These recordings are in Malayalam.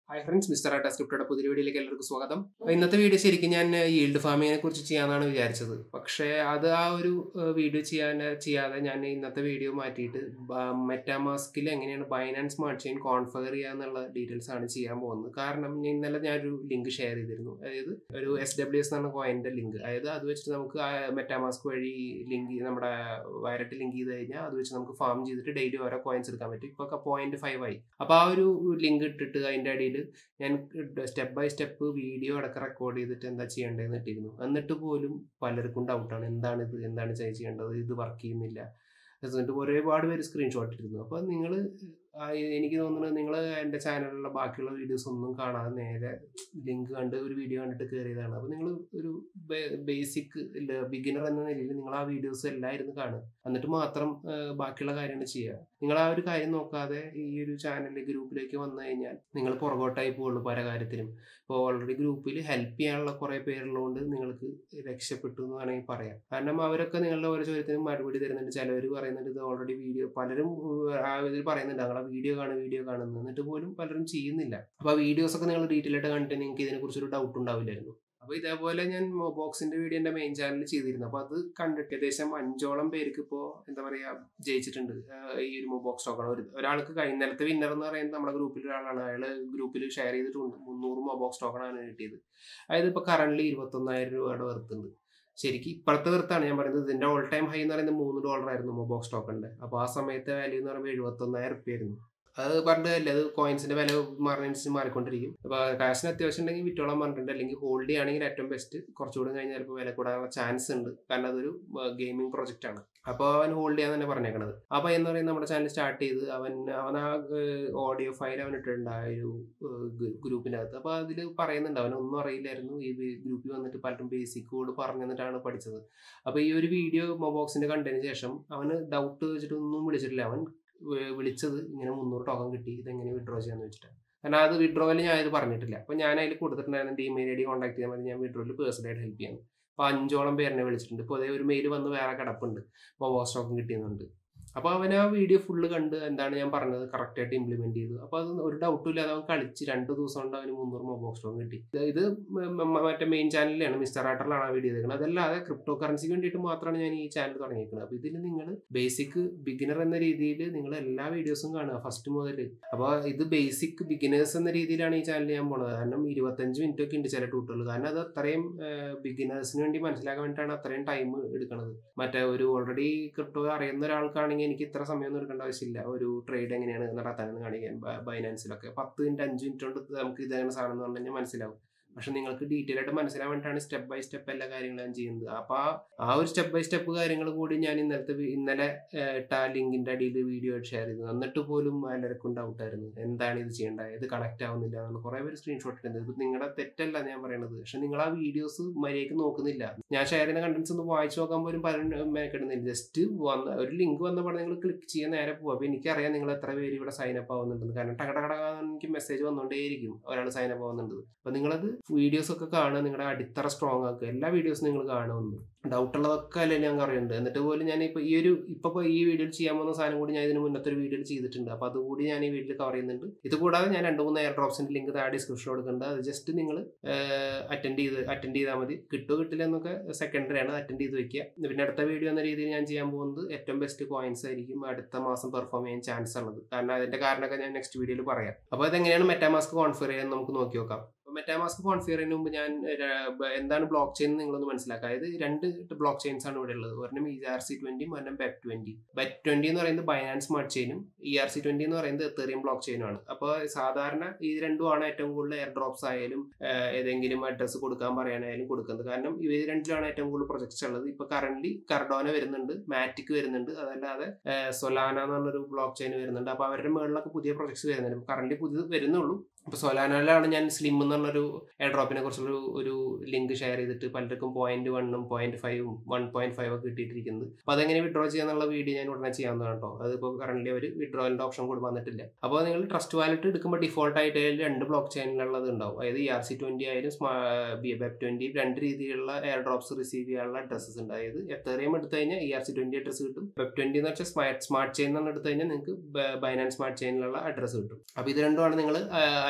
Hi friends, Mr. Ata Scripted പുതിയ വീഡിയോയിലേക്ക് എല്ലാവർക്കും സ്വാഗതം. ഇന്നത്തെ വീഡിയോ ശരിക്കും ഞാൻ ഈൽഡ് ഫാമിങ്ങിനെ കുറിച്ച് ചെയ്യാനാണ് വിചാരിച്ചത്. പക്ഷേ അത് ആ ഒരു വീഡിയോ ചെയ്യാതെ ഞാൻ ഇന്നത്തെ വീഡിയോ മാറ്റിയിട്ട് മെറ്റാമാസ്കിൽ എങ്ങനെയാണ് ബൈനാൻസ് സ്മാർട്ട് ചെയിൻ കോൺഫിഗർ ചെയ്യുക എന്നുള്ള ഡീറ്റെയിൽസ് ആണ് ചെയ്യാൻ പോകുന്നത്. കാരണം ഇന്നലെ ഞാനൊരു ലിങ്ക് ഷെയർ ചെയ്തിരുന്നു. അതായത് ഒരു SWS എന്നാണ് കോയിൻ്റെ ലിങ്ക്. അതായത് അത് വെച്ചിട്ട് നമുക്ക് മെറ്റാമാസ്ക് വഴി നമ്മുടെ വയലറ്റ് ലിങ്ക് ചെയ്ത് കഴിഞ്ഞാൽ അത് വെച്ച് നമുക്ക് ഫാം ചെയ്തിട്ട് ഡെയിലി ഓരോ കോയിൻസ് എടുക്കാൻ പറ്റും. ഇപ്പോൾ 0.5 ആയി. അപ്പോൾ ആ ഒരു ലിങ്ക് ഇട്ടിട്ട് അതിൻ്റെ അടിയിൽ ഞാൻ സ്റ്റെപ്പ് ബൈ സ്റ്റെപ്പ് വീഡിയോ അടക്കം റെക്കോർഡ് ചെയ്തിട്ട് എന്താ ചെയ്യേണ്ടതെന്ന് ഇട്ടിരുന്നു. എന്നിട്ട് പോലും പലർക്കും ഡൗട്ടാണ്, എന്താണ് ചെയ്യേണ്ടത്, ഇത് വർക്ക് ചെയ്യുന്നില്ല. എന്നിട്ട് ഒരുപാട് പേര് സ്ക്രീൻഷോട്ട് ഇട്ടിരുന്നു. അപ്പോൾ നിങ്ങൾ എനിക്ക് തോന്നുന്നത് നിങ്ങൾ എൻ്റെ ചാനലിലുള്ള ബാക്കിയുള്ള വീഡിയോസ് ഒന്നും കാണാതെ നേരെ ലിങ്ക് കണ്ട് ഒരു വീഡിയോ കണ്ടിട്ട് കയറിയതാണ്. അപ്പോൾ നിങ്ങൾ ഒരു ബേസിക് ബിഗിനർ എന്ന നിലയിൽ നിങ്ങൾ ആ വീഡിയോസ് എല്ലാം ഇരുന്ന് കാണുക. എന്നിട്ട് മാത്രം ബാക്കിയുള്ള കാര്യങ്ങൾ ചെയ്യുക. നിങ്ങൾ ആ ഒരു കാര്യം നോക്കാതെ ഈ ഒരു ചാനലിൽ ഗ്രൂപ്പിലേക്ക് വന്നു കഴിഞ്ഞാൽ നിങ്ങൾ പുറകോട്ടായി പോകുള്ളൂ പല കാര്യത്തിലും. ഇപ്പോൾ ഓൾറെഡി ഗ്രൂപ്പിൽ ഹെൽപ്പ് ചെയ്യാനുള്ള കുറേ പേരുള്ളതുകൊണ്ട് നിങ്ങൾക്ക് രക്ഷപ്പെട്ടു എന്ന് വേണമെങ്കിൽ പറയാം. കാരണം അവരൊക്കെ നിങ്ങളുടെ ഓരോ ചോദ്യത്തിനും മറുപടി തരുന്നുണ്ട്. ചിലവർ പറയുന്നുണ്ട് ഇത് ഓൾറെഡി വീഡിയോ, പലരും ഇതിൽ പറയുന്നുണ്ട് ഞങ്ങളെ വീഡിയോ കാണുന്നു, എന്നിട്ട് പോലും പലരും ചെയ്യുന്നില്ല. അപ്പോൾ ആ വീഡിയോസൊക്കെ നിങ്ങൾ ഡീറ്റെയിൽ ആയിട്ട് കണ്ടിട്ട് നിങ്ങൾക്ക് ഇതിനെക്കുറിച്ചൊരു ഡൗട്ട് ഉണ്ടാവില്ലായിരുന്നു. അപ്പോൾ ഇതേപോലെ ഞാൻ മോബോക്സിന്റെ വീഡിയോ എൻ്റെ മെയിൻ ചാനലിൽ ചെയ്തിരുന്നു. അപ്പോൾ അത് കണ്ടിട്ട് ഏകദേശം 5ഓളം പേർക്ക് ഇപ്പോൾ എന്താ പറയുക ജയിച്ചിട്ടുണ്ട് ഈ ഒരു മോബോക്സ് ടോക്കൺ. ഒരാൾക്ക് ഇന്നലത്തെ വിന്നർ എന്ന് പറയുന്നത് നമ്മുടെ ഗ്രൂപ്പിൽ ഒരാളാണ്. അയാൾ ഗ്രൂപ്പിൽ ഷെയർ ചെയ്തിട്ടുണ്ട്. 300 മോബോക്സ് ടോക്കണാണ് കിട്ടിയത്. അതായത് ഇപ്പോൾ കറന്റ് 21,000 രൂപയുടെ വെറുത്തുണ്ട്. ശരിക്കും ഇപ്പോഴത്തെ വെറുത്താണ് ഞാൻ പറയുന്നത്. ഇതിൻ്റെ ഓൾ ടൈം ഹൈ എന്ന് പറയുന്നത് $3 ആയിരുന്നു മോബോക്സ് ടോക്കണിൻ്റെ. അപ്പോൾ ആ സമയത്തെ വാല്യൂ എന്ന് പറയുമ്പോൾ 71,000 രൂപ ആയിരുന്നു. അത് പറഞ്ഞിട്ടല്ലേ, അത് കോയിൻസിന്റെ വില മാറുന്നതിനനുസരിച്ച് മാറിക്കൊണ്ടിരിക്കും. അപ്പോൾ കാശിന് അത്യാവശ്യം ഉണ്ടെങ്കിൽ വിറ്റോളം പറഞ്ഞിട്ടുണ്ട്. അല്ലെങ്കിൽ ഹോൾഡ് ചെയ്യുകയാണെങ്കിൽ ഏറ്റവും ബെസ്റ്റ്. കുറച്ചുകൂടി കഴിഞ്ഞാൽ ചിലപ്പോൾ വില കൂടാനുള്ള ചാൻസ് ഉണ്ട്. കാരണം അതൊരു ഗെയിമിംഗ് പ്രോജക്റ്റ് ആണ്. അപ്പോൾ അവൻ ഹോൾഡ് ചെയ്യാൻ തന്നെ പറഞ്ഞേക്കണത്. അപ്പോൾ എന്ന് പറയുന്നത് നമ്മുടെ ചാനൽ സ്റ്റാർട്ട് ചെയ്ത് അവൻ ആ ഓഡിയോ ഫയൽ അവൻ ഇട്ടിട്ടുണ്ട് ആ ഒരു ഗ്രൂപ്പിൻ്റെ അകത്ത്. അപ്പോൾ അതിൽ പറയുന്നുണ്ട് അവനൊന്നും അറിയില്ലായിരുന്നു. ഈ ഗ്രൂപ്പിൽ വന്നിട്ട് പലരും ബേസിക് കോഡ് പറഞ്ഞു തന്നിട്ടാണ് പഠിച്ചത്. അപ്പോൾ ഈ ഒരു വീഡിയോ മോബോക്സിന്റെ കണ്ടതിന് ശേഷം അവന് ഡൗട്ട് വെച്ചിട്ടൊന്നും വിളിച്ചിട്ടില്ല. അവൻ വിളിച്ചത് ഇങ്ങനെ 300 ടോക്കൺ കിട്ടി, ഇതെങ്ങനെ വിഡ്രോ ചെയ്യാന്ന് വെച്ചിട്ടാണ്. കാരണം അത് വിഡ്രോയിൽ ഞാൻ ഇത് പറഞ്ഞിട്ടില്ല. അപ്പോൾ ഞാൻ അതിൽ കൊടുത്തിട്ടുണ്ടായിരുന്നു എൻ്റെ ഇമെയിൽ ID കോൺടാക്ട് ചെയ്യാൻ മതി, ഞാൻ വിഡ്രോയിൽ പേഴ്സണലായിട്ട് ഹെൽപ്പ് ചെയ്യാം. അപ്പോൾ 5ഓളം പേരെന്നെ വിളിച്ചിട്ടുണ്ട്. ഇപ്പോൾ അതേ ഒരു മെയിൽ വന്ന് വേറെ കിടപ്പുണ്ട്, മോബോക്സ് ടോക്കൺ കിട്ടിയെന്നുണ്ട്. അപ്പോൾ അവൻ ആ വീഡിയോ ഫുള്ള് കണ്ട് എന്താണ് ഞാൻ പറഞ്ഞത് കറക്റ്റായിട്ട് ഇംപ്ലിമെന്റ് ചെയ്തു. അപ്പോൾ അത് ഒരു ഡൗട്ടും ഇല്ലാതെ അവൻ കളിച്ച് 2 ദിവസം കൊണ്ട് അവന് 300 മോബോക്സ് ടോക്കൺ കിട്ടി. ഇത് മറ്റേ മെയിൻ ചാനലിലാണ്, മിസ്റ്റർ ആട്ടറിലാണ് ആ വീഡിയോ ചെയ്തേക്കുന്നത്. അതല്ലാതെ ക്രിപ്റ്റോ കറൻസിക്ക് വേണ്ടിയിട്ട് മാത്രമാണ് ഞാൻ ഈ ചാനൽ തുടങ്ങിയിരിക്കുന്നത്. അപ്പോൾ ഇതിൽ നിങ്ങൾ ബേസിക് ബിഗിനർ എന്ന രീതിയിൽ നിങ്ങൾ എല്ലാ വീഡിയോസും കാണുക ഫസ്റ്റ് മുതൽ. അപ്പോൾ ഇത് ബേസിക് ബിഗിനേഴ്സ് എന്ന രീതിയിലാണ് ഈ ചാനൽ ചെയ്യാൻ പോകുന്നത്. കാരണം 25 മിനിറ്റ് ഒക്കെ ഉണ്ട് ചില ട്യൂട്ടോറിയൽ. കാരണം അത് അത്രയും ബിഗിനേഴ്സിന് വേണ്ടി മനസ്സിലാക്കാൻ വേണ്ടിയിട്ടാണ് അത്രയും ടൈം എടുക്കുന്നത്. മറ്റേ ഒരു ഓൾറെഡി ക്രിപ്റ്റോ അറിയുന്ന ഒരാൾക്കാണെങ്കിൽ എനിക്ക് ഇത്ര സമയമൊന്നും എടുക്കേണ്ട ആവശ്യമില്ല. ഒരു ട്രേഡ് എങ്ങനെയാണ് നടത്താനെന്ന് കാണിക്കാൻ ബൈനാൻസിലൊക്കെ 10 മിനിറ്റ് 5 മിനിറ്റ് കൊണ്ട് നമുക്ക് ഇതാണ് സാധനം എന്ന് പറഞ്ഞു കഴിഞ്ഞാൽ മനസ്സിലാവും. പക്ഷെ നിങ്ങൾക്ക് ഡീറ്റെയിൽ ആയിട്ട് മനസ്സിലാൻ വേണ്ടിയിട്ടാണ് സ്റ്റെപ്പ് ബൈ സ്റ്റെപ്പ് എല്ലാ കാര്യങ്ങളും ഞാൻ ചെയ്യുന്നത്. അപ്പോൾ ആ ഒരു സ്റ്റെപ്പ് ബൈ സ്റ്റെപ്പ് കാര്യങ്ങൾ കൂടി ഞാൻ ഇന്നലെ ഇട്ട ലിങ്കിൻ്റെ അടിയിൽ വീഡിയോ ഷെയർ ചെയ്തു. എന്നിട്ട് പോലും എല്ലാവർക്കും ഡൗട്ടായിരുന്നു എന്താണ് ഇത് ചെയ്യേണ്ടത്, ഇത് കണക്ട് ആവുന്നില്ല എന്നാണ് കുറേ പേര് സ്ക്രീൻഷോട്ട് ഇടുന്നത്. ഇത് നിങ്ങളുടെ തെറ്റല്ല ഞാൻ പറയുന്നത്. പക്ഷെ നിങ്ങൾ ആ വീഡിയോസ് മര്യാദയ്ക്ക് നോക്കുന്നില്ല. ഞാൻ ഷെയർ ചെയ്യുന്ന കണ്ടന്റ്സ് ഒന്ന് വായിച്ചു നോക്കാൻ പോലും പലരും മെനക്കെടുന്നില്ല. ജസ്റ്റ് ഒരു ലിങ്ക് വന്നപ്പോൾ നിങ്ങൾ ക്ലിക്ക് ചെയ്യാൻ നേരെ പോകും. അപ്പോൾ എനിക്കറിയാം നിങ്ങൾ എത്ര പേര് ഇവിടെ സൈനപ്പ് ആവുന്നുണ്ടെന്ന്. കാരണം എനിക്ക് മെസ്സേജ് വന്നുകൊണ്ടേയിരിക്കും ഒരാൾ സൈനപ്പ് ആവുന്നുണ്ട്. അപ്പോൾ നിങ്ങളത് വീഡിയോസ് ഒക്കെ കാണുക, നിങ്ങളുടെ അടിത്തറ സ്ട്രോങ് ആക്കുക. എല്ലാ വീഡിയോസും നിങ്ങൾ കാണുമെന്ന് ഡൗട്ടുള്ളതൊക്കെ അല്ലേ ഞാൻ പറയുന്നുണ്ട്. എന്നിട്ട് പോലും ഞാൻ ഇപ്പോൾ ഈ വീഡിയോയിൽ ചെയ്യാൻ പോകുന്ന സാധനം കൂടി ഞാൻ ഇതിന് മുന്നത്തെ ഒരു വീഡിയോയിൽ ചെയ്തിട്ടുണ്ട്. അപ്പോൾ അതുകൂടി ഞാൻ ഈ വീഡിയോയിൽ കവർ ചെയ്യുന്നുണ്ട്. ഇത് കൂടാതെ ഞാൻ 2-3 എയർ ഡ്രോപ്സിൻ്റെ ലിങ്ക് താഴെ ഡിസ്ക്രിപ്ഷൻ കൊടുക്കുന്നുണ്ട്. അത് ജസ്റ്റ് നിങ്ങൾ അറ്റൻഡ് ചെയ്താൽ മതി. കിട്ടില്ല എന്നൊക്കെ സെക്കൻഡറി ആണ്, അറ്റൻഡ് ചെയ്ത് വെക്കുക. പിന്നെ അടുത്ത വീഡിയോ എന്ന രീതിയിൽ ഞാൻ ചെയ്യാൻ പോകുന്നത് ഏറ്റവും ബെസ്റ്റ് കോയിൻസ് ആയിരിക്കും അടുത്ത മാസം പെർഫോം ചെയ്യാൻ ചാൻസ് ഉള്ളത്. കാരണം അതിൻ്റെ കാരണമൊക്കെ ഞാൻ നെക്സ്റ്റ് വീഡിയോയിൽ പറയാം. അപ്പോൾ അതെങ്ങനെയാണ് മെറ്റാമാസ്ക് കോൺഫിഗർ ചെയ്യാൻ നമുക്ക് നോക്കി നോക്കാം. മെറ്റാമാസ്ക് കോൺഫിഗർ ചെയ്യുന്നതിന് മുമ്പ് ഞാൻ എന്താണ് ബ്ലോക്ക് ചെയിൻ നിങ്ങളൊന്ന് മനസ്സിലാക്കുക. അതായത് 2 ബ്ലോക്ക് ചെയിൻസ് ആണ് ഇവിടെ ഉള്ളത്. ഒരെണ്ണം ERC20, ഒരെണ്ണം BEP20. BEP20 എന്ന് പറയുന്നത് ബൈനാൻസ് സ്മാർട്ട് ചെയിനും ERC20 എന്ന് പറയുന്നത് എത്തേറിയം ബ്ലോക്ക് ചെയിനുമാണ്. അപ്പോൾ സാധാരണ ഈ രണ്ടുമാണ് ഏറ്റവും കൂടുതൽ എയർ ഡ്രോപ്സ് ആയാലും ഏതെങ്കിലും അഡ്രസ്സ് കൊടുക്കാൻ പറയാനായാലും കൊടുക്കുന്നത്. കാരണം ഇവ രണ്ടിലാണ് ഏറ്റവും കൂടുതൽ പ്രൊജക്ട്സ് ഉള്ളത്. ഇപ്പോൾ കറന്റ് കർഡോന വരുന്നുണ്ട്, മാറ്റിക് വരുന്നുണ്ട്, അതല്ലാതെ സൊലാന എന്ന് പറഞ്ഞൊരു ബ്ലോക്ക് ചെയിൻ വരുന്നുണ്ട്. അപ്പോൾ അവരുടെ മുകളിലൊക്കെ പുതിയ പ്രൊജക്ട്സ് വരുന്നുണ്ട്. കറന്റ് പുതിയത് വരുന്നുള്ളൂ. ഇപ്പോൾ സൊലാനയിലാണ് ഞാൻ സ്ലിം എന്ന് പറഞ്ഞൊരു എയർ ഡ്രോപ്പിനെ കുറിച്ചൊരു ലിങ്ക് ഷെയർ ചെയ്തിട്ട് പലർക്കും 0.1ഉം 0.5ഉം 1.5 ഒക്കെ കിട്ടിയിട്ടിരിക്കുന്നത്. അപ്പോൾ അതെങ്ങനെ വിഡ്രോ ചെയ്യാന്നുള്ള വീഡിയോ ഞാൻ ഉടനെ ചെയ്യാവുന്നതാണ് കേട്ടോ. അതിപ്പോൾ കറന്റ് ഒരു വിഡ്രോയിലിൻ്റെ ഓപ്ഷൻ കൂടി വന്നിട്ടില്ല. അപ്പോൾ നിങ്ങൾ ട്രസ്റ്റ് വാലറ്റ് എടുക്കുമ്പോൾ ഡിഫോൾട്ടായിട്ട് 2 ബ്ലോക്ക് ചെയിനിലുള്ളത് ഉണ്ടാവും. അതായത് ERC20 ആയാലും BEP20 2 രീതിയിലുള്ള എയർ ഡ്രോപ്സ് റിസീവ് ചെയ്യാനുള്ള അഡ്രസ്സസ് ഉണ്ട്. അതായത് എത്തേറിയം എടുത്തു കഴിഞ്ഞാൽ ERC20 അഡ്രസ്സ് കിട്ടും. BEP20 എന്ന് വെച്ചാൽ സ്മാർട്ട് ചെയിൻ എന്ന് എടുത്തു കഴിഞ്ഞാൽ നിങ്ങൾക്ക് ബൈനാൻസ് സ്മാർട്ട് ചെയിനിലുള്ള അഡ്രസ്സ് കിട്ടും. അപ്പോൾ ഇത് രണ്ടുമാണ് നിങ്ങൾ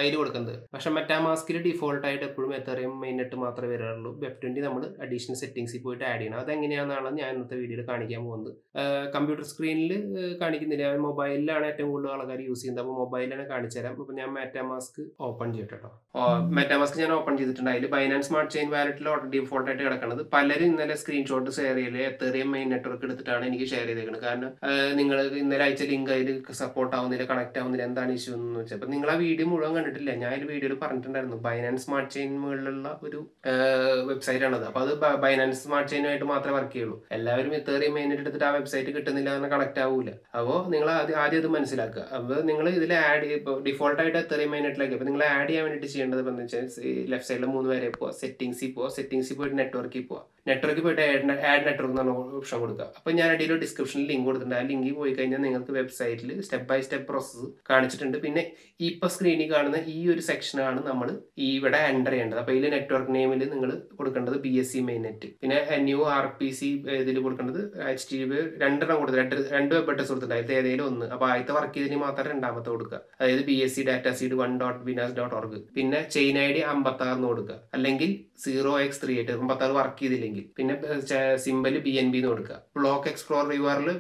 അതിൽ കൊടുക്കുന്നത്. പക്ഷെ മെറ്റാമാസ്കിൽ ഡിഫോൾട്ടായിട്ട് എപ്പോഴും എത്തറിയം മെയിൻനെറ്റ് മാത്രമേ വരാറുള്ളൂ. വെബ്20 നമ്മൾ അഡീഷണൽ സെറ്റിംഗ്സിൽ പോയിട്ട് ആഡ് ചെയ്യണം. അതെങ്ങനെയാണെന്നാണ് ഞാൻ ഇന്നത്തെ വീഡിയോയിൽ കാണിക്കാൻ പോകുന്നത്. കമ്പ്യൂട്ടർ സ്ക്രീനിൽ കാണിക്കുന്നില്ല, മൊബൈലിലാണ് ഏറ്റവും കൂടുതൽ ആൾക്കാർ യൂസ് ചെയ്യുന്നത്. അപ്പോൾ മൊബൈലിലാണ് കാണിച്ചു തരാം. അപ്പോൾ ഞാൻ മെറ്റാമാസ്ക് ഓപ്പൺ ചെയ്യട്ടെ കേട്ടോ. മെറ്റാമാസ്ക് ഞാൻ ഓപ്പൺ ചെയ്തിട്ടുണ്ട്. അതിൽ ബൈനാൻസ് സ്മാർട്ട് ചെയിൻ വാലറ്റിൽ ഓൾറെഡി ഡിഫോൾട്ടായിട്ട് കിടക്കുന്നത്. പലരും ഇന്നലെ സ്ക്രീൻഷോട്ട് ഷെയർ ചെയ്യല് എത്തറിയം മെയിൻ നെറ്റ്വർക്ക് എടുത്തിട്ടാണ് എനിക്ക് ഷെയർ ചെയ്തേക്കുന്നത്. കാരണം നിങ്ങൾ ഇന്നലെ അയച്ച ലിങ്ക് അതിൽ സപ്പോർട്ട് ആവുന്നില്ല, കണക്ട് ആവുന്നില്ല, എന്താണ് ഇഷ്യൂ എന്ന് വെച്ചാൽ. അപ്പോൾ നിങ്ങൾ ആ വീഡിയോ മുഴുവൻ കണ്ടിട്ടില്ല. ഞാൻ ഈ വീഡിയോയിൽ പറഞ്ഞിട്ടുണ്ടായിരുന്നു ബൈനാൻസ് സ്മാർട്ട് ചെയിൻ മുകളിലുള്ള ഒരു വെബ്സൈറ്റ് ആണത്. അപ്പോൾ അത് ബൈനാൻസ് സ്മാർട്ട് ചെയിനുമായിട്ട് മാത്രമേ വർക്ക് ചെയ്യുള്ളൂ. എല്ലാവരും എത്തറിയം മെയിൻ നെറ്റ് എടുത്തിട്ട് ആ വെബ്സൈറ്റ് കിട്ടുന്നില്ല എന്ന് കണക്ട് ആവൂല. അപ്പോൾ നിങ്ങൾ ആദ്യം അത് മനസ്സിലാക്കുക. അപ്പോൾ നിങ്ങൾ ഇതിൽ ആഡ് ഇപ്പോൾ ഡിഫോൾട്ടായിട്ട് എത്തറിയം മെയിൻ നെറ്റിലേക്ക് അപ്പോൾ നിങ്ങൾ ആഡ് ചെയ്യാൻ വേണ്ടിയിട്ട് ചെയ്യേണ്ടത് എന്ന് വെച്ചാൽ ലെഫ്റ്റ് സൈഡിൽ 3 വരെ പോവുക, സെറ്റിംഗ്സിൽ പോയിട്ട് നെറ്റ്വർക്കിൽ പോവുക. നെറ്റ്വർക്കിൽ പോയിട്ട് ആഡ് നെറ്റ്വർക്ക് എന്ന് പറഞ്ഞ ഓപ്ഷൻ കൊടുക്കുക. അപ്പോൾ ഞാൻ അടിയിൽ ഡിസ്ക്രിപ്ഷനിൽ ലിങ്ക് കൊടുത്തിട്ടുണ്ട്. ആ ലിങ്കിൽ പോയി കഴിഞ്ഞാൽ നിങ്ങൾക്ക് വെബ്സൈറ്റിൽ സ്റ്റെപ്പ് ബൈ സ്റ്റെപ്പ് പ്രോസസ്സ് കാണിച്ചിട്ടുണ്ട്. പിന്നെ ഇപ്പോൾ സ്ക്രീനിൽ കാണുന്ന ഈ ഒരു സെക്ഷനാണ് നമ്മൾ ഇവിടെ എൻ്റർ ചെയ്യേണ്ടത്. അപ്പോൾ ഇതിൽ നെറ്റ്വർക്ക് നെയിമിൽ നിങ്ങൾ കൊടുക്കേണ്ടത് BSc മെയിൻ നെറ്റ്, പിന്നെ ന്യൂ RPC ഇതിൽ കൊടുക്കേണ്ടത് HTTP 2 കൊടുത്തത്, 2 വെബ് അഡ്രസ് കൊടുത്തിട്ടുണ്ട്. അതിൽ ഏതെങ്കിലും ഒന്ന്. അപ്പോൾ ആദ്യത്തെ വർക്ക് ചെയ്തതിന് മാത്രം രണ്ടാമത്തെ കൊടുക്കുക. അതായത് BSc dataseed1.binance.org. പിന്നെ ചെയിൻ ID 56 കൊടുക്കുക, അല്ലെങ്കിൽ 0x38 56 വർക്ക് ചെയ്തില്ലെങ്കിൽ. പിന്നെ സിമ്പൽ BNB എന്ന് കൊടുക്കുക. ബ്ലോക്ക് എക്സ്പ്ലോർ URL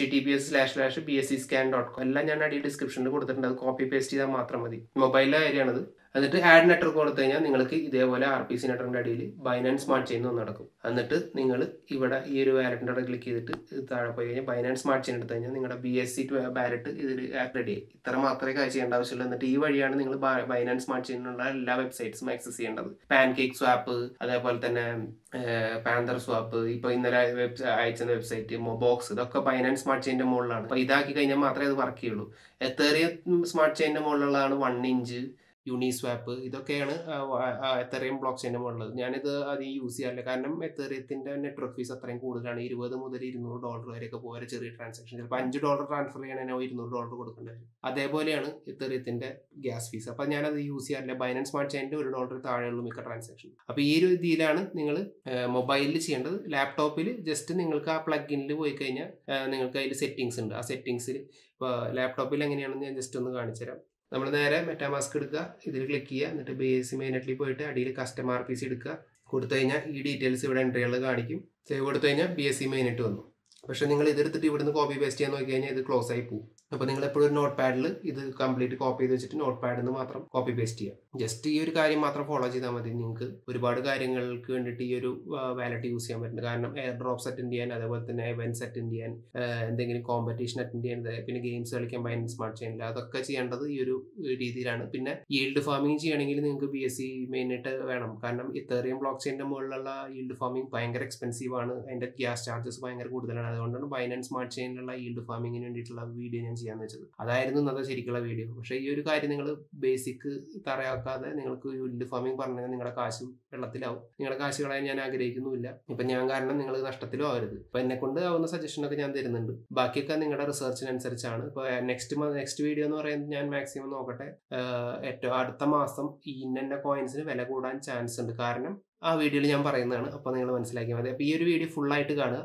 https://bscscan.com എല്ലാം ഞാൻ അടി ഡിസ്ക്രിപ്ഷനിൽ കൊടുത്തിട്ടുണ്ട്. അത് കോപ്പി പേസ്റ്റ് ചെയ്താൽ മാത്രം മതി. മൊബൈലിലെ കാര്യമാണത്. എന്നിട്ട് ആഡ് നെറ്റ്വർക്ക് കൊടുത്തു കഴിഞ്ഞാൽ നിങ്ങൾക്ക് ഇതേപോലെ RPC നെറ്റ്വർക്കിൻ്റെ അടിയിൽ ബൈനാൻസ് സ്മാർട്ട് ചെയിൻ ഒന്ന് നടക്കും. എന്നിട്ട് നിങ്ങൾ ഇവിടെ ഈ ഒരു വാലറ്റിൻ്റെ അവിടെ ക്ലിക്ക് ചെയ്തിട്ട് താഴെ പോയി കഴിഞ്ഞാൽ ബൈനാൻസ് സ്മാർട്ട് ചെയിൻ എടുത്തു കഴിഞ്ഞാൽ നിങ്ങളുടെ BSc വാലറ്റ് ഇതിൽ റെഡി ആയി. ഇത്ര മാത്രമേ കാര്യം ചെയ്യേണ്ട ആവശ്യമുള്ളൂ. എന്നിട്ട് ഈ വഴിയാണ് നിങ്ങൾ ബൈനാൻസ് സ്മാർട്ട് ചെയിനുള്ള എല്ലാ വെബ്സൈറ്റ്സും ആക്സസ് ചെയ്യേണ്ടത്. പാൻകേക്ക് സ്വാപ്പ്, അതേപോലെ തന്നെ പാന്തർ സ്വാപ്പ്, ഇപ്പോൾ ഇന്നലെ അയച്ച വെബ്സൈറ്റ് മൊബോക്സ്, ഇതൊക്കെ ബൈനാൻസ് സ്മാർട്ട് ചെയിൻ്റെ മുകളിലാണ്. അപ്പോൾ ഇതാക്കി കഴിഞ്ഞാൽ മാത്രമേ അത് വർക്ക് ചെയ്യുള്ളൂ. എത്തറിയം സ്മാർട്ട് ചെയിൻ്റെ മുകളിലുള്ളതാണ് 1inch, യൂണിസ്വാപ്പ്, ഇതൊക്കെയാണ് എത്തറിയം ബ്ലോക്ക് ചെയിൻ്റെ മുകളിലുള്ളത്. ഞാനിത് അധികം യൂസ് ചെയ്യാറില്ല. കാരണം എത്തറിയത്തിൻ്റെ നെറ്റ്വർക്ക് ഫീസ് അത്രയും കൂടുതലാണ്. $20 മുതൽ $200 വരെയൊക്കെ പോകാൻ ചെറിയ ട്രാൻസാക്ഷൻ. ചിലപ്പോൾ $5 ട്രാൻസ്ഫർ ചെയ്യണമെങ്കിൽ $200 കൊടുക്കേണ്ടി വരും. അതേപോലെയാണ് എത്തറിയത്തിൻ്റെ ഗ്യാസ് ഫീസ്. അപ്പോൾ ഞാനത് യൂസ് ചെയ്യാറില്ല. ബൈനാൻസ് സ്മാർട്ട് ചെയിൻ്റെ $1 താഴെയുള്ള മിക്ക ട്രാൻസാക്ഷൻ. അപ്പോൾ ഈ ഒരു രീതിയിലാണ് നിങ്ങൾ മൊബൈലിൽ ചെയ്യേണ്ടത്. ലാപ്ടോപ്പിൽ ജസ്റ്റ് നിങ്ങൾക്ക് ആ പ്ലഗിനിൽ പോയി കഴിഞ്ഞാൽ നിങ്ങൾക്ക് അതിൽ സെറ്റിങ്സ് ഉണ്ട്. ആ സെറ്റിങ്സിൽ ഇപ്പോൾ ലാപ്ടോപ്പിൽ എങ്ങനെയാണെന്ന് ഞാൻ ജസ്റ്റ് ഒന്ന് കാണിച്ചു തരാം. നമ്മൾ നേരെ മെറ്റാമാസ്ക് എടുക്കുക, ഇതിൽ ക്ലിക്ക് ചെയ്യുക, എന്നിട്ട് BSc മെയിൻ നെറ്റിൽ പോയിട്ട് അടിയിൽ കസ്റ്റം RPC എടുക്കുക. കൊടുത്തു കഴിഞ്ഞാൽ ഈ ഡീറ്റെയിൽസ് ഇവിടെ എൻട്രികൾ കാണിക്കും. സേവ് കൊടുത്തു കഴിഞ്ഞാൽ BSc മെയിൻ നെറ്റ് വന്നു. പക്ഷേ നിങ്ങൾ ഇതെടുത്തിട്ട് ഇവിടുന്ന് കോപ്പി പേസ്റ്റ് ചെയ്യാൻ നോക്കി കഴിഞ്ഞാൽ ഇത് ക്ലോസ് ആയി പോകും. അപ്പോൾ നിങ്ങൾ എപ്പോഴും ഒരു നോട്ട് പാഡിൽ ഇത് കംപ്ലീറ്റ് കോപ്പി ചെയ്ത് വെച്ചിട്ട് നോട്ട് പാഡിൽ നിന്ന് മാത്രം കോപ്പി പേസ്റ്റ് ചെയ്യാം. ജസ്റ്റ് ഈ ഒരു കാര്യം മാത്രം ഫോളോ ചെയ്താൽ മതി. നിങ്ങൾക്ക് ഒരുപാട് കാര്യങ്ങൾക്ക് വേണ്ടിയിട്ട് ഈ ഒരു വാലറ്റ് യൂസ് ചെയ്യാൻ പറ്റുന്നത്. കാരണം എയർ ഡ്രോപ്സ് അറ്റൻഡ് ചെയ്യാൻ, അതേപോലെ തന്നെ ഇവൻറ്റ്സ് അറ്റൻഡ് ചെയ്യാൻ, എന്തെങ്കിലും കോമ്പറ്റീഷൻ അറ്റൻഡ് ചെയ്യാൻ, പിന്നെ ഗെയിംസ് കളിക്കാൻ ബൈനാൻസ് സ്മാർട്ട് ചെയിനിൽ അതൊക്കെ ചെയ്യേണ്ടത് ഈ ഒരു രീതിയിലാണ്. പിന്നെ ഈൽഡ് ഫാമിംഗ് ചെയ്യണമെങ്കിൽ നിങ്ങൾക്ക് BSc മെയിൻ നെറ്റ് വേണം. കാരണം എത്തറിയം ബ്ലോക്ക് ചെയിൻ്റെ മുകളിലുള്ള ഈൽഡ് ഫാമിംഗ് ഭയങ്കര എക്സ്പെൻസീവ് ആണ്. അതിൻ്റെ ഗ്യാസ് ചാർജസ് ഭയങ്കര കൂടുതലാണ്. അതുകൊണ്ടാണ് ബൈനാൻസ് സ്മാർട്ട് ചെയിനിലുള്ള ഈൽഡ് ഫാമിങ്ങിന് വേണ്ടിയിട്ടുള്ള വീഡിയോ ഞാൻ ചെയ്യാന്ന് വെച്ചത്. അതായിരുന്നു ഇന്നത്തെ ശരിക്കുള്ള വീഡിയോ. പക്ഷേ ഈ ഒരു കാര്യം നിങ്ങൾ ബേസിക് തറയാക്കാതെ നിങ്ങൾക്ക് ഈൽഡ് ഫാമിംഗ് പറഞ്ഞാൽ നിങ്ങളുടെ കാശ് വെള്ളത്തിലാവും. നിങ്ങളുടെ കാശ് കളയാൻ ഞാൻ ആഗ്രഹിക്കുന്നുമില്ല. ഇപ്പം ഞാൻ കാരണം നിങ്ങൾ നഷ്ടത്തിലും ആവരുത്. അപ്പം എന്നെ കൊണ്ട് ആവുന്ന സജഷനൊക്കെ ഞാൻ തരുന്നുണ്ട്. ബാക്കിയൊക്കെ നിങ്ങളുടെ റിസർച്ചിനനുസരിച്ചാണ്. ഇപ്പോൾ നെക്സ്റ്റ് വീഡിയോ എന്ന് പറയുന്നത് ഞാൻ മാക്സിമം നോക്കട്ടെ. ഏറ്റവും അടുത്ത മാസം ഈ ഇന്ന കോയിൻസിന് വില കൂടാൻ ചാൻസ് ഉണ്ട്. കാരണം ആ വീഡിയോയിൽ ഞാൻ പറയുന്നതാണ്. അപ്പോൾ നിങ്ങൾ മനസ്സിലാക്കിയാൽ മതി. അപ്പോൾ ഈ ഒരു വീഡിയോ ഫുള്ളായിട്ട് കാണുക.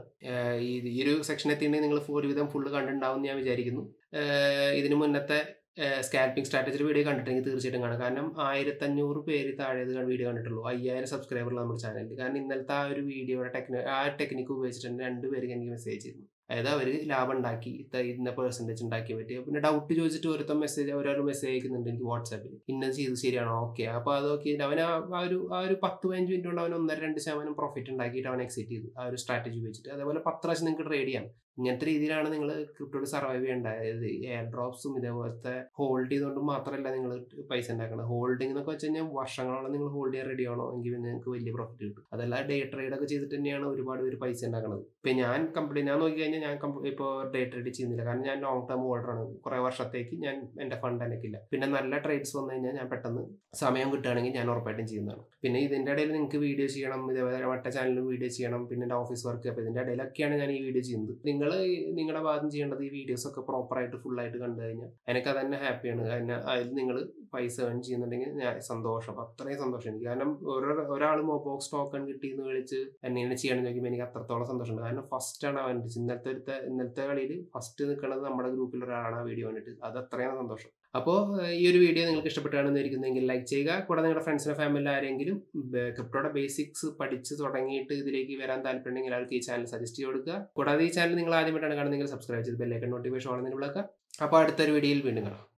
ഈ ഒരു സെക്ഷൻ എത്തിയിട്ടുണ്ടെങ്കിൽ നിങ്ങൾ ഒരുവിധം ഫുള്ള് കണ്ടിട്ടുണ്ടാവും എന്ന് ഞാൻ വിചാരിക്കുന്നു. ഇതിന് മുന്നത്തെ സ്കാൽപ്പിംഗ് സ്ട്രാറ്റജി വീഡിയോ കണ്ടിട്ടുണ്ടെങ്കിൽ തീർച്ചയായിട്ടും കാണാം. കാരണം 1500 പേര് താഴെ വീഡിയോ കണ്ടിട്ടുള്ളൂ. 5000 സബ്സ്ക്രൈബർ നമ്മുടെ ചാനലിൽ. കാരണം ഇന്നലത്തെ ആ ഒരു വീഡിയോയുടെ ടെക്നിക്ക് ഉപയോഗിച്ചിട്ടുണ്ട് 2 പേർക്ക് എനിക്ക് മെസ്സേജ് ചെയ്തിരുന്നു. അതായത് അവർ ലാഭം ഉണ്ടാക്കി ഇന്ന പെർസെൻറ്റേജ് ഉണ്ടാക്കി പറ്റി. പിന്നെ ഡൗട്ട് ചോദിച്ചിട്ട് ഒരാൾ മെസ്സേജ് അയക്കുന്നുണ്ട് എനിക്ക് വാട്സാപ്പിൽ, ഇന്നത് ചെയ്ത് ശരിയാണോ, ഓക്കെ. അപ്പോൾ അത് നോക്കിയിട്ട് അവൻ ആ ഒരു 10-15 മിനിറ്റ് കൊണ്ട് അവൻ 1-2% പ്രോഫിറ്റ് ഉണ്ടാക്കിയിട്ട് അവൻ എക്സിറ്റ് ചെയ്തു ആ ഒരു സ്ട്രാറ്റജി ഉപയോഗിച്ചിട്ട്. അതേപോലെ 10 പ്രാവശ്യം നിങ്ങൾക്ക് ട്രേഡ് ചെയ്യാം. ഇങ്ങനത്തെ രീതിയിലാണ് നിങ്ങൾ ക്രിപ്റ്റോയിൽ സർവൈവ് ചെയ്യേണ്ടത്. അതായത് എയർ ഡ്രോപ്സും ഇതേപോലത്തെ ഹോൾഡ് ചെയ്തുകൊണ്ട് മാത്രമല്ല നിങ്ങൾ പൈസ ഉണ്ടാക്കുന്നത്. ഹോൾഡിംഗ് എന്നൊക്കെ വെച്ച് കഴിഞ്ഞാൽ വർഷങ്ങളോളം നിങ്ങൾ ഹോൾഡ് ചെയ്യാൻ റെഡി ആണോ എങ്കിൽ നിങ്ങൾക്ക് വലിയ പ്രോഫിറ്റ് കിട്ടും. അതല്ല ഡേ ട്രേഡ് ഒക്കെ ചെയ്തിട്ട് തന്നെയാണ് ഒരുപാട് പേര് പൈസ ഉണ്ടാക്കുന്നത്. ഇപ്പം ഞാൻ നോക്കി കഴിഞ്ഞാൽ ഞാൻ ഇപ്പോൾ ഡേ ട്രേഡ് ചെയ്യുന്നില്ല. കാരണം ഞാൻ ലോങ് ടേം ഹോൾഡറാണ്. കുറേ വർഷത്തേക്ക് ഞാൻ എൻ്റെ ഫണ്ട് എനിക്കില്ല. പിന്നെ നല്ല ട്രേഡ്സ് വന്നു കഴിഞ്ഞാൽ ഞാൻ പെട്ടെന്ന് സമയം കിട്ടുകയാണെങ്കിൽ ഞാൻ ഉറപ്പായിട്ടും ചെയ്യുന്നതാണ്. പിന്നെ ഇതിൻ്റെ ഇടയിൽ നിങ്ങൾക്ക് വീഡിയോ ചെയ്യണം, ഇതേപോലെ മറ്റേ ചാനലിലും വീഡിയോ ചെയ്യണം, പിന്നെ എൻ്റെ ഓഫീസ് വർക്ക്. അപ്പോൾ ഇതിൻ്റെ ഇടയിലൊക്കെയാണ് ഞാൻ ഈ വീഡിയോ ചെയ്യുന്നത്. നിങ്ങളുടെ ഭാഗം ചെയ്യേണ്ടത് ഈ വീഡിയോസ് ഒക്കെ പ്രോപ്പറായിട്ട് ഫുള്ളായിട്ട് കണ്ടു കഴിഞ്ഞാൽ എനിക്ക് തന്നെ ഹാപ്പിയാണ്. അതിൽ നിങ്ങൾ പൈസ ഏൺ ചെയ്യുന്നുണ്ടെങ്കിൽ ഞാൻ സന്തോഷം, അത്രയും സന്തോഷം എനിക്ക്. കാരണം ഒരാൾ മൊബോക്സ് ടോക്കൺ കിട്ടിയെന്ന് വിളിച്ച് എന്നെ ചെയ്യണമെന്ന് ചോദിക്കുമ്പോൾ എനിക്ക് അത്രത്തോളം സന്തോഷമുണ്ട്. കാരണം ഫസ്റ്റാണ് അവൻ ഇന്നലത്തെ കളിയിൽ ഫസ്റ്റ് നിൽക്കുന്നത് നമ്മുടെ ഗ്രൂപ്പിൽ ഒരാളാണ് ആ വീഡിയോ കണ്ടിട്ട്. അത് അത്രയും സന്തോഷം. അപ്പോൾ ഈ ഒരു വീഡിയോ നിങ്ങൾക്ക് ഇഷ്ടപ്പെട്ടാണെന്നിരിക്കുന്നെങ്കിൽ ലൈക്ക് ചെയ്യുക. കൂടാതെ നിങ്ങളുടെ ഫ്രണ്ട്സിനോ ഫാമിലിയിലോ ആരെങ്കിലും ക്രിപ്റ്റോയുടെ ബേസിക്സ് പഠിച്ച് തുടങ്ങിയിട്ട് ഇതിലേക്ക് വരാൻ താല്പര്യമുണ്ടെങ്കിൽ അവർക്ക് ഈ ചാനൽ സജസ്റ്റ് ചെയ്ത് കൊടുക്കുക. കൂടാതെ ഈ ചാനൽ നിങ്ങൾ ആദ്യമായിട്ടാണ് കാണുന്നതെങ്കിൽ സബ്സ്ക്രൈബ് ചെയ്ത് ബെല്ലൈക്കൺ നോട്ടിഫിക്കേഷൻ ഓൺ എന്ന് വിളിക്കുക. അപ്പോൾ അടുത്തൊരു വീഡിയോയിൽ വീണ്ടും കാണാം.